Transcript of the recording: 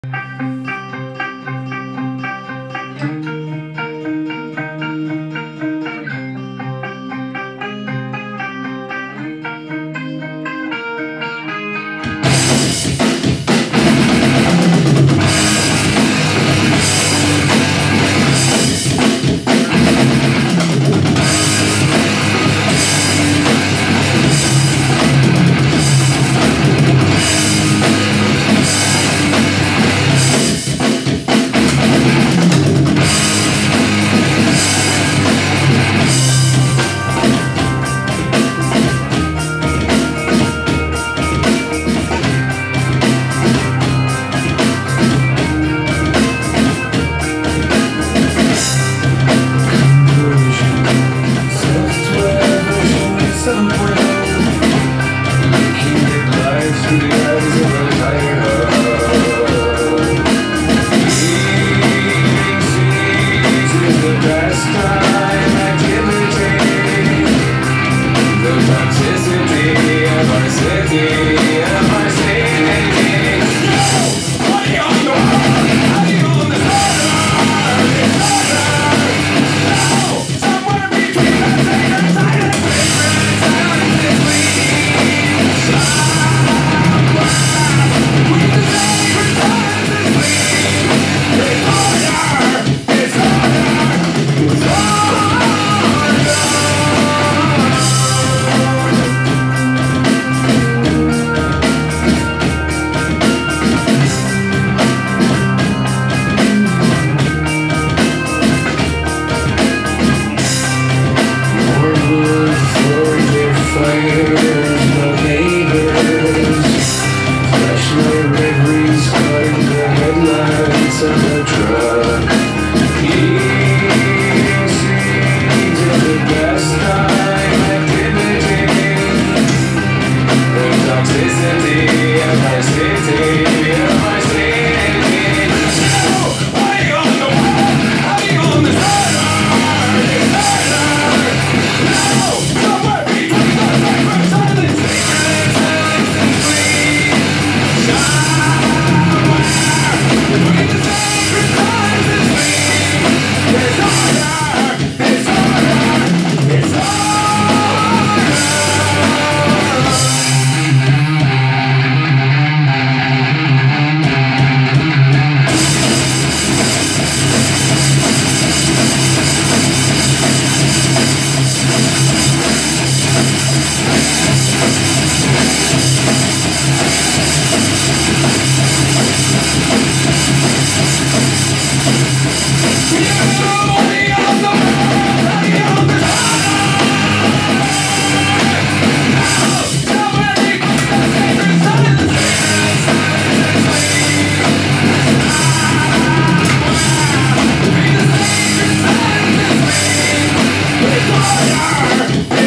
Toxicity of our city, of our city. No! Money on the wall! How do you own this order? No! Somewhere between the sacred silence and silence is clean. Somewhere between the sacred silence is clean. It's order! It's order! It's order! Toxicity of our city, of our city. No! Why on the wall? How do you own this order? This order! No! Somewhere between the sacred silence, silence and clean. Somewhere between the sacred silence and clean. This order! This order! This order! It's order!